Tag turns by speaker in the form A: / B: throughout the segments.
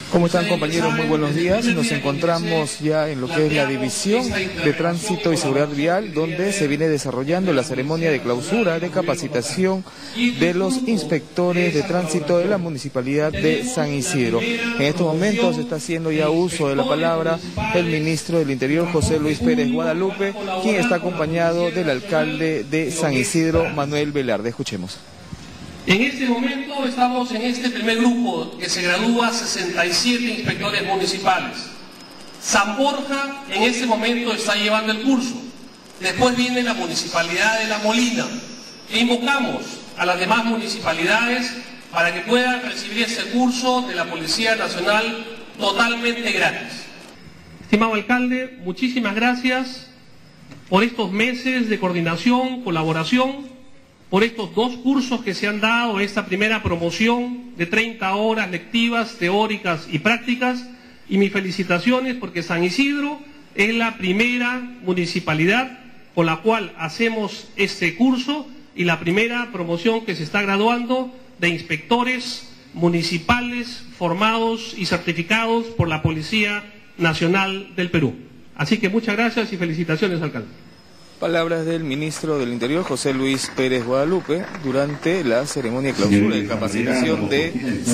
A: ¿Cómo están, compañeros? Muy buenos días. Nos encontramos ya en lo que es la División de Tránsito y Seguridad Vial, donde se viene desarrollando la ceremonia de clausura de capacitación de los inspectores de tránsito de la Municipalidad de San Isidro. En estos momentos está haciendo ya uso de la palabra el ministro del Interior, José Luis Pérez Guadalupe, quien está acompañado del alcalde de San Isidro, Manuel Velarde. Escuchemos.
B: En este momento estamos en este primer grupo que se gradúa 67 inspectores municipales. San Borja en este momento está llevando el curso. Después viene la Municipalidad de La Molina. E invocamos a las demás municipalidades para que puedan recibir este curso de la Policía Nacional totalmente gratis. Estimado alcalde, muchísimas gracias por estos meses de coordinación, colaboración, por estos dos cursos que se han dado, esta primera promoción de 30 horas lectivas, teóricas y prácticas, y mis felicitaciones porque San Isidro es la primera municipalidad con la cual hacemos este curso y la primera promoción que se está graduando de inspectores municipales formados y certificados por la Policía Nacional del Perú. Así que muchas gracias y felicitaciones, alcalde.
A: Palabras del ministro del Interior, José Luis Pérez Guadalupe, durante la ceremonia de clausura y capacitación de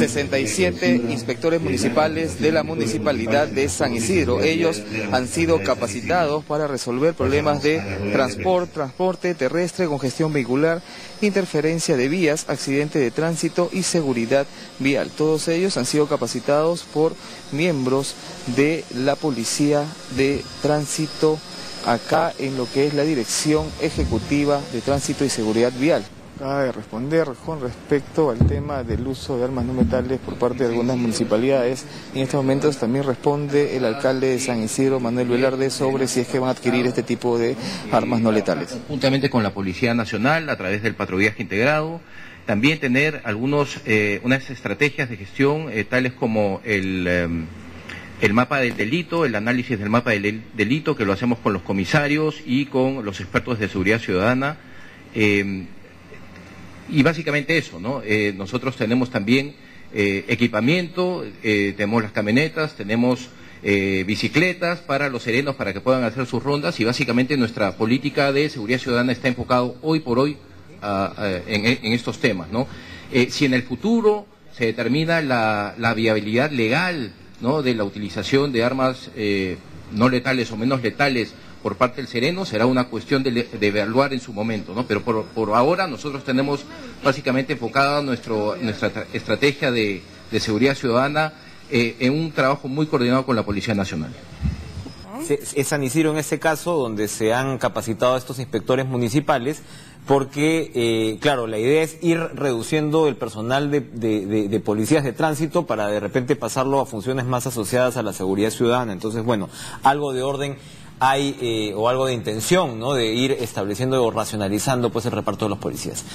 A: 67 inspectores municipales de la Municipalidad de San Isidro. Ellos han sido capacitados para resolver problemas de transporte terrestre, congestión vehicular, interferencia de vías, accidente de tránsito y seguridad vial. Todos ellos han sido capacitados por miembros de la Policía de Tránsito acá en lo que es la Dirección Ejecutiva de Tránsito y Seguridad Vial. Acaba de responder con respecto al tema del uso de armas no letales por parte de algunas municipalidades. En estos momentos también responde el alcalde de San Isidro, Manuel Velarde, sobre si es que van a adquirir este tipo de armas no letales.
C: Juntamente con la Policía Nacional, a través del patrullaje integrado, también tener unas estrategias de gestión, tales como el mapa del delito, el análisis del mapa del delito, que lo hacemos con los comisarios y con los expertos de seguridad ciudadana, y básicamente eso, ¿no? Nosotros tenemos también equipamiento, tenemos las camionetas, tenemos bicicletas para los serenos para que puedan hacer sus rondas, y básicamente nuestra política de seguridad ciudadana está enfocado hoy por hoy en estos temas, ¿no? Si en el futuro se determina la viabilidad legal, ¿no?, de la utilización de armas no letales o menos letales por parte del sereno, será una cuestión de evaluar en su momento, ¿no? Pero por ahora nosotros tenemos básicamente enfocada nuestra estrategia de seguridad ciudadana en un trabajo muy coordinado con la Policía Nacional.
D: Es San Isidro en este caso donde se han capacitado a estos inspectores municipales porque, claro, la idea es ir reduciendo el personal de policías de tránsito para de repente pasarlo a funciones más asociadas a la seguridad ciudadana. Entonces, bueno, algo de orden hay o algo de intención, ¿no?, de ir estableciendo o racionalizando pues el reparto de los policías.